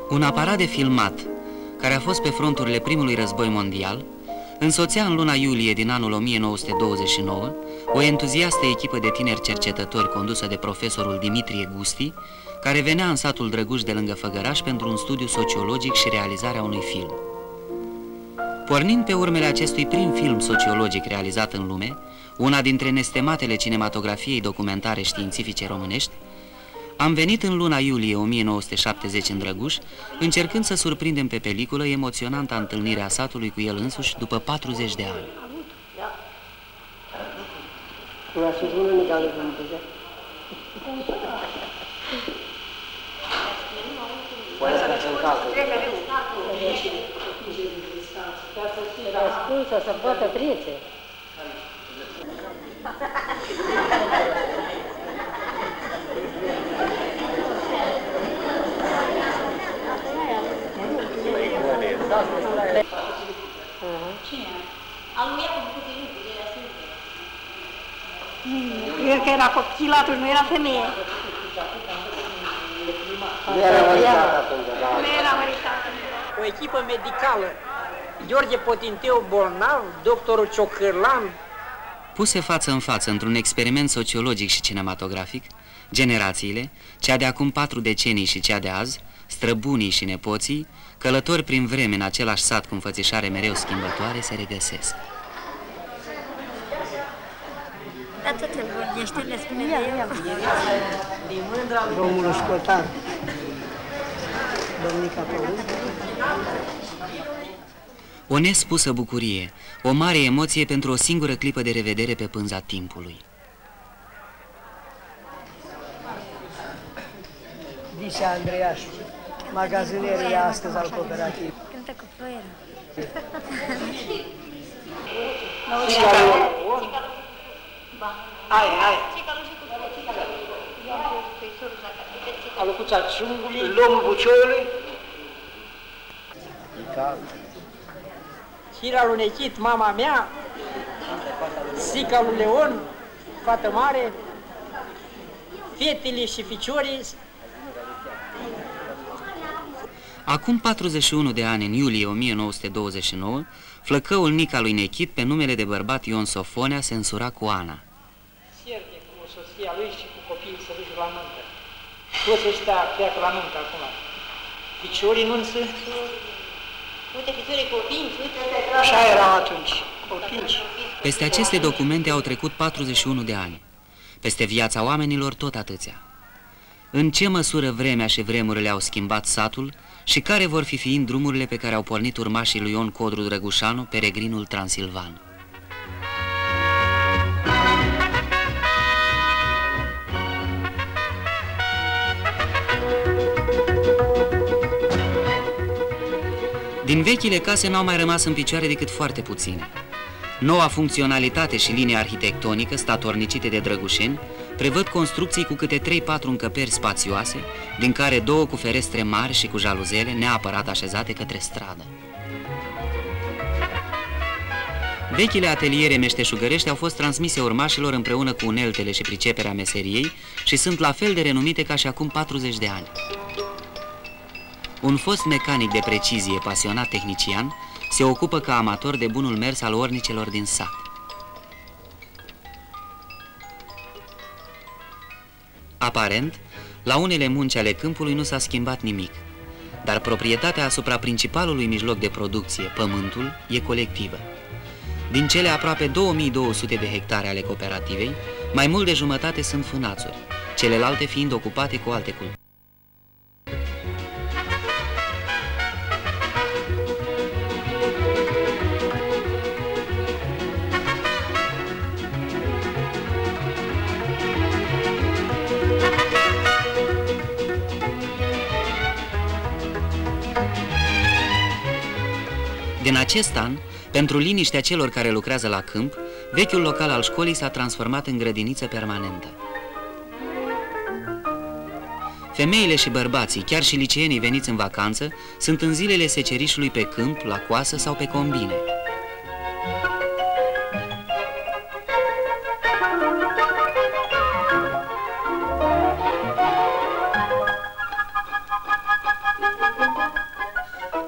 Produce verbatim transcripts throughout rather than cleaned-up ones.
Un aparat de filmat, care a fost pe fronturile primului război mondial, însoțea în luna iulie din anul o mie nouă sute douăzeci și nouă o entuziastă echipă de tineri cercetători condusă de profesorul Dimitrie Gusti, care venea în satul Drăguș de lângă Făgăraș pentru un studiu sociologic și realizarea unui film. Pornind pe urmele acestui prim film sociologic realizat în lume, una dintre nestematele cinematografiei documentare științifice românești, am venit în luna iulie o mie nouă sute șaptezeci în Drăguș, încercând să surprindem pe peliculă emoționanta întâlnire a satului cu el însuși după patruzeci de ani. Să poată trece. Cine? Al lui Iacob cu tine, cu tine, Cred că era copil atunci, nu era femeie. Nu era măritat atunci, da. Nu era măritat. O echipă medicală, Gheorghe Potinteu bolnav, doctorul Ciocârlan. Puse față în față într-un experiment sociologic și cinematografic, generațiile, cea de acum patru decenii și cea de azi, străbunii și nepoții, călători prin vreme în același sat cu înfățișare mereu schimbătoare, se regăsesc. Dar tot el vorbește, le spune de el. Domnul Școtar, domnica Păun. O nespusă bucurie, o mare emoție pentru o singură clipă de revedere pe pânza timpului. Dicea Andreiaș, magazinerii astăzi al cooperativ. Cântă cu ploieră. Hai, hai. Alucuța ciungului, lomul bucioiului. Hira lui Nechit, mama mea, Sica lui Leon, fată mare, fetele și ficiorii. Acum patruzeci și unu de ani, în iulie o mie nouă sute douăzeci și nouă, flăcăul Nica lui Nechit, pe numele de bărbat Ion Sofonea, se însura cu Ana. Sierde cu soția lui și cu copiii să duci la nuntă. Toți ăștia pleacă la nuntă acum. Ficiorii nu sunt. Uite, ficiorii copinci, uite. Așa erau atunci, copinci. Peste aceste documente au trecut patruzeci și unu de ani. Peste viața oamenilor tot atâția. În ce măsură vremea și vremurile au schimbat satul și care vor fi fiind drumurile pe care au pornit urmașii lui Ion Codru Drăgușanu, peregrinul transilvan? Din vechile case n-au mai rămas în picioare decât foarte puține. Noua funcționalitate și linie arhitectonică, statornicite de drăgușeni, prevăd construcții cu câte trei-patru încăperi spațioase, din care două cu ferestre mari și cu jaluzele neapărat așezate către stradă. Vechile ateliere meșteșugărești au fost transmise urmașilor împreună cu uneltele și priceperea meseriei și sunt la fel de renumite ca și acum patruzeci de ani. Un fost mecanic de precizie, pasionat tehnician, se ocupă ca amator de bunul mers al ornicelor din sat. Aparent, la unele munci ale câmpului nu s-a schimbat nimic, dar proprietatea asupra principalului mijloc de producție, pământul, e colectivă. Din cele aproape două mii două sute de hectare ale cooperativei, mai mult de jumătate sunt fânațuri, celelalte fiind ocupate cu alte culturi. Din acest an, pentru liniștea celor care lucrează la câmp, vechiul local al școlii s-a transformat în grădiniță permanentă. Femeile și bărbații, chiar și liceenii veniți în vacanță, sunt în zilele secerișului pe câmp, la coasă sau pe combine.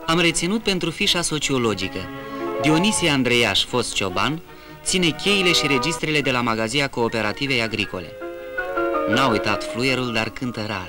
Am reținut pentru fișa sociologică. Dionisie Andreiaș, fost cioban, ține cheile și registrele de la magazia Cooperativei Agricole. N-a uitat fluierul, dar cântă rar.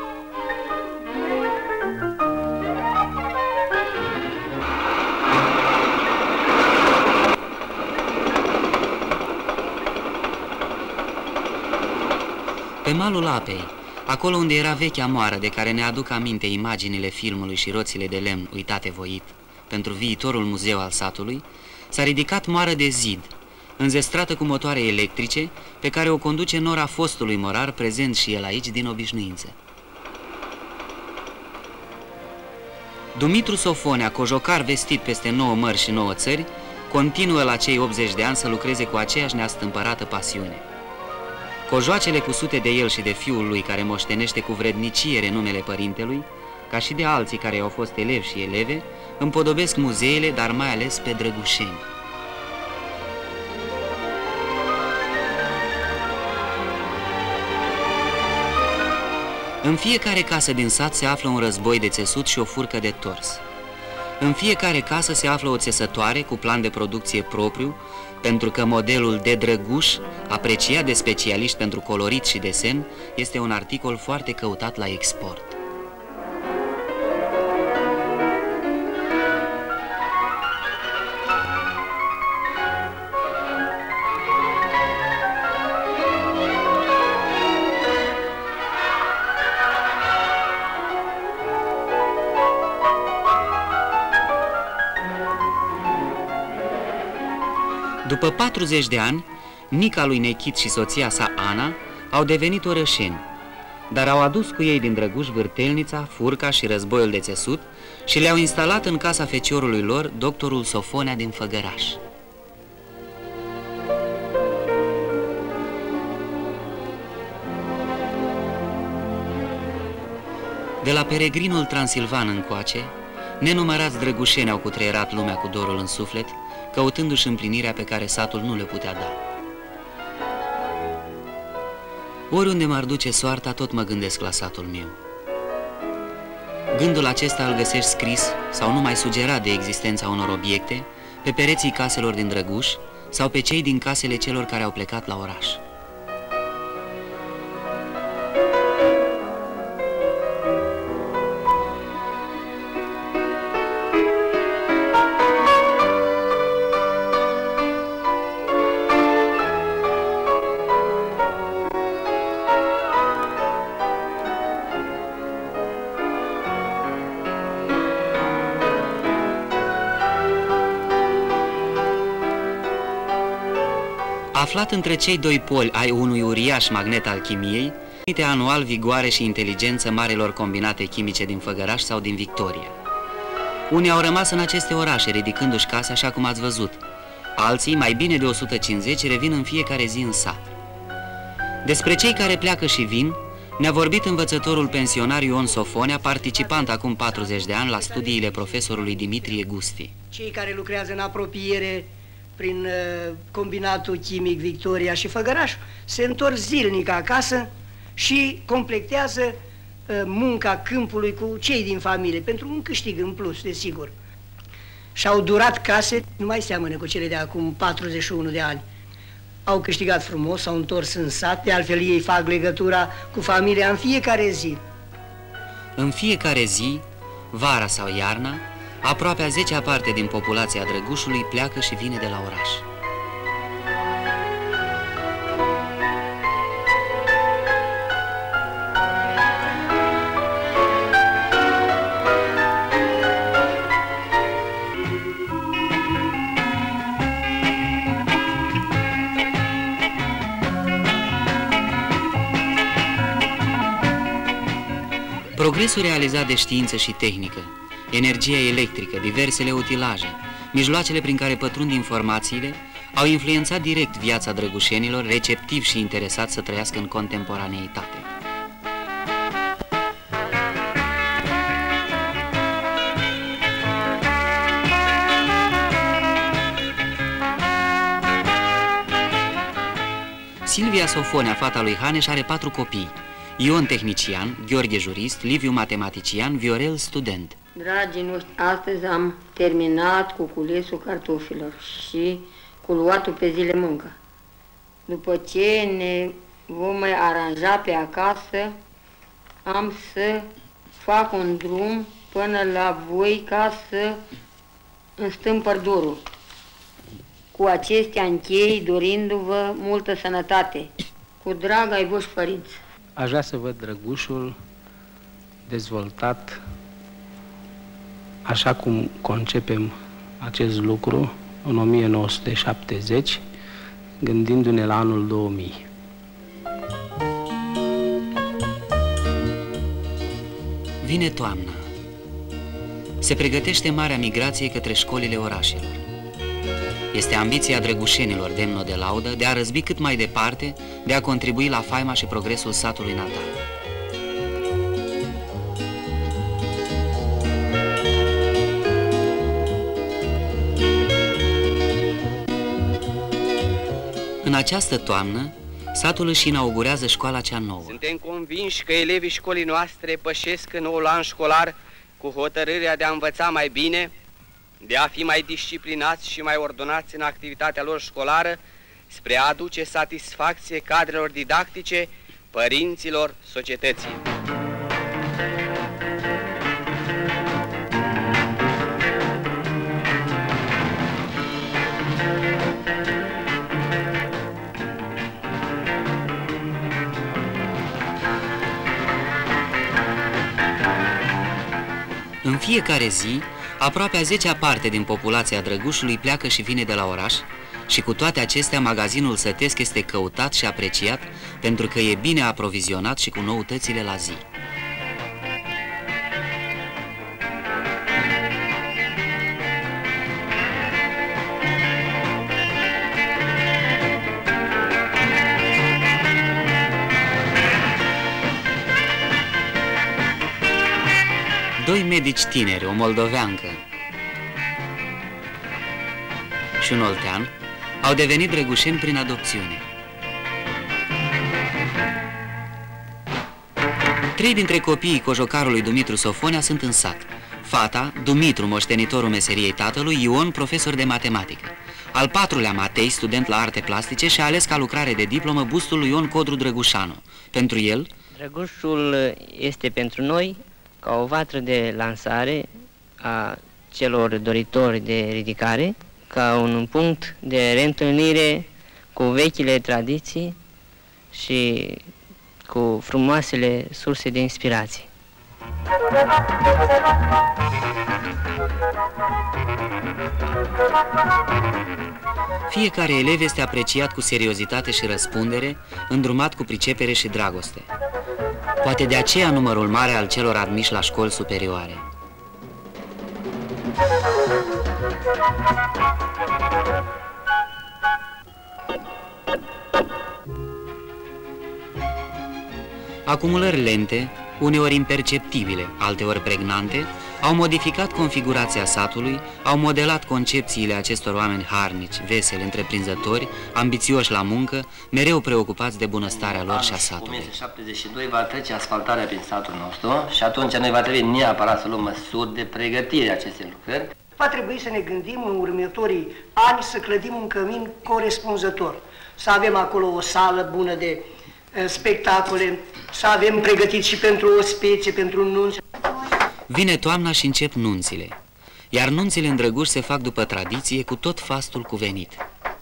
Pe malul apei, acolo unde era vechea moară de care ne aduc aminte imaginile filmului și roțile de lemn uitate voit pentru viitorul muzeu al satului, s-a ridicat moară de zid, înzestrată cu motoare electrice, pe care o conduce nora fostului morar, prezent și el aici din obișnuință. Dumitru Sofonea, cojocar vestit peste nouă mări și nouă țări, continuă la cei optzeci de ani să lucreze cu aceeași neastâmpărată pasiune. Cojoacele cusute de el și de fiul lui, care moștenește cu vrednicie renumele părintelui, ca și de alții care au fost elevi și eleve, împodobesc muzeele, dar mai ales pe Drăgușeni. În fiecare casă din sat se află un război de țesut și o furcă de tors. În fiecare casă se află o țesătoare cu plan de producție propriu, pentru că modelul de drăguș, apreciat de specialiști pentru colorit și desen, este un articol foarte căutat la export. După patruzeci de ani, Nica lui Nechit și soția sa, Ana, au devenit orășeni, dar au adus cu ei din Drăguș vârtelnița, furca și războiul de țesut și le-au instalat în casa feciorului lor, doctorul Sofonea din Făgăraș. De la peregrinul transilvan încoace, nenumărați drăgușeni au cutreierat lumea cu dorul în suflet, căutându-și împlinirea pe care satul nu le putea da. Oriunde m-ar duce soarta, tot mă gândesc la satul meu. Gândul acesta îl găsești scris sau numai sugerat de existența unor obiecte pe pereții caselor din Drăguș sau pe cei din casele celor care au plecat la oraș. Aflat între cei doi poli ai unui uriaș magnet al chimiei, permite anual vigoare și inteligență marelor combinate chimice din Făgăraș sau din Victoria. Unii au rămas în aceste orașe, ridicându-și case așa cum ați văzut. Alții, mai bine de o sută cincizeci, revin în fiecare zi în sat. Despre cei care pleacă și vin, ne-a vorbit învățătorul pensionar Ion Sofonea, participant acum patruzeci de ani la studiile profesorului Dimitrie Gusti. Cei care lucrează în apropiere prin uh, combinatul chimic Victoria și Făgăraș se întorc zilnic acasă și completează uh, munca câmpului cu cei din familie, pentru un câștig în plus, desigur. Și-au durat case, nu mai seamănă cu cele de acum patruzeci și unu de ani. Au câștigat frumos, s-au întors în sat, de altfel ei fac legătura cu familia în fiecare zi. În fiecare zi, vara sau iarna, aproape a zecea parte din populația Drăgușului pleacă și vine de la oraș. Progresul realizat de știință și tehnică, energia electrică, diversele utilaje, mijloacele prin care pătrund informațiile, au influențat direct viața drăgușenilor, receptivi și interesați să trăiască în contemporaneitate. Silvia Sofonea, fata lui Haneș, are patru copii: Ion tehnician, Gheorghe jurist, Liviu matematician, Viorel student. Dragii noștri, astăzi am terminat cu culesul cartofilor și cu luatul pe zile muncă. După ce ne vom mai aranja pe acasă, am să fac un drum până la voi ca să înstâmpăr dorul. Cu acestea închei, dorindu-vă multă sănătate. Cu drag ai voștri părinți. Aș vrea să văd Drăgușul dezvoltat așa cum concepem acest lucru în o mie nouă sute șaptezeci, gândindu-ne la anul două mii. Vine toamna. Se pregătește marea migrație către școlile orașelor. Este ambiția drăgușenilor demnă de laudă de a răzbi cât mai departe, de a contribui la faima și progresul satului natal. În această toamnă, satul își inaugurează școala cea nouă. Suntem convinși că elevii școlii noastre pășesc în noul an școlar cu hotărârea de a învăța mai bine, de a fi mai disciplinați și mai ordonați în activitatea lor școlară, spre a aduce satisfacție cadrelor didactice, părinților, societății. În fiecare zi, aproape a zecea parte din populația Drăgușului pleacă și vine de la oraș și cu toate acestea magazinul sătesc este căutat și apreciat pentru că e bine aprovizionat și cu noutățile la zi. Doi medici tineri, o moldoveancă și un oltean, au devenit drăgușeni prin adopțiune. Trei dintre copiii cojocarului Dumitru Sofonea sunt în sat. Fata, Dumitru, moștenitorul meseriei tatălui, Ion, profesor de matematică. Al patrulea, Matei, student la arte plastice, și-a ales ca lucrare de diplomă bustul lui Ion Codru Drăgușanu. Pentru el, Drăgușul este pentru noi ca o vatră de lansare a celor doritori de ridicare, ca un punct de reîntâlnire cu vechile tradiții și cu frumoasele surse de inspirație. fiecare elev este apreciat cu seriozitate și răspundere, îndrumat cu pricepere și dragoste. Poate de aceea numărul mare al celor admiși la școli superioare. Acumulări lente, uneori imperceptibile, alteori pregnante, au modificat configurația satului, au modelat concepțiile acestor oameni harnici, veseli, întreprinzători, ambițioși la muncă, mereu preocupați de bunăstarea lor și a satului. o mie nouă sute șaptezeci și doi va trece asfaltarea prin satul nostru și atunci noi va trebui neapărat să luăm măsuri de pregătire a acestei lucrări. Va trebui să ne gândim în următorii ani să clădim un cămin corespunzător, să avem acolo o sală bună de uh, spectacole, să avem pregătit și pentru ospețe, pentru nunți. Vine toamna și încep nunțile, iar nunțile în Drăguș se fac după tradiție, cu tot fastul cuvenit.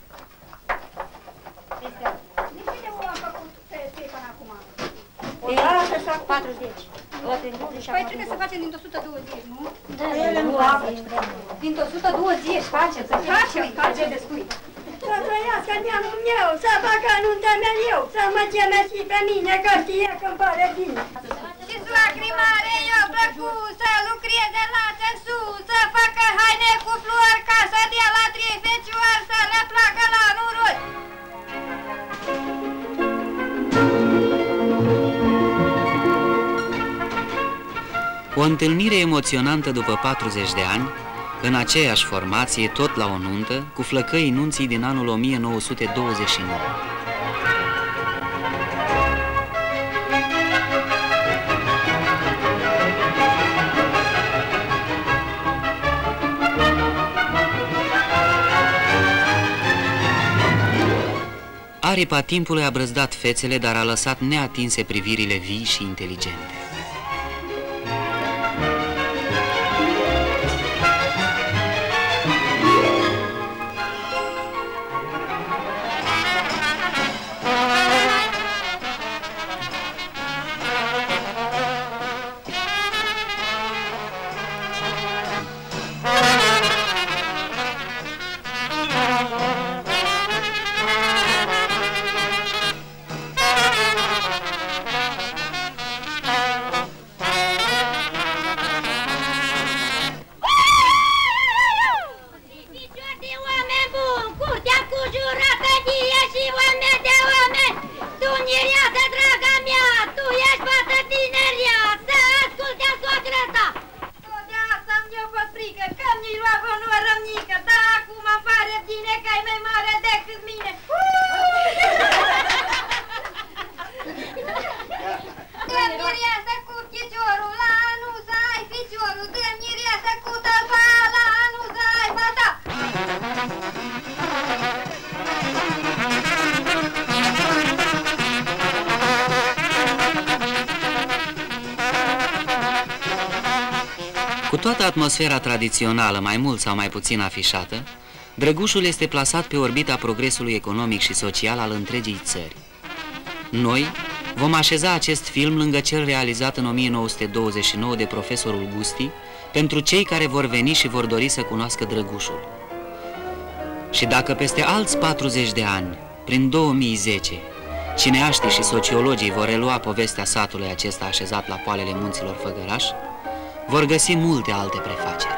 patruzeci. Păi trebuie să facem din o sută douăzeci, nu? Da, din o sută douăzeci facem, să facem, face descui. Să trăiască neamul meu, să facă nunta mea eu, să mă cheme și pe mine, că știe că-mi pare bine. Și lacrimare eu plăcut, să lucreze la țesus, să facă haine cu flori, ca să dea la trei fecioari, să le placă la noroc. O întâlnire emoționantă după patruzeci de ani, în aceeași formație, tot la o nuntă, cu flăcăii nunții din anul o mie nouă sute douăzeci și nouă. Aripa timpului a brăzdat fețele, dar a lăsat neatinse privirile vii și inteligente. Cu toată atmosfera tradițională, mai mult sau mai puțin afișată, Drăgușul este plasat pe orbita progresului economic și social al întregii țări. Noi vom așeza acest film lângă cel realizat în o mie nouă sute douăzeci și nouă de profesorul Gusti, pentru cei care vor veni și vor dori să cunoască Drăgușul. Și dacă peste alți patruzeci de ani, prin două mii zece, cineaștii și sociologii vor relua povestea satului acesta așezat la poalele munților Făgăraș, vor găsi multe alte prefaceri.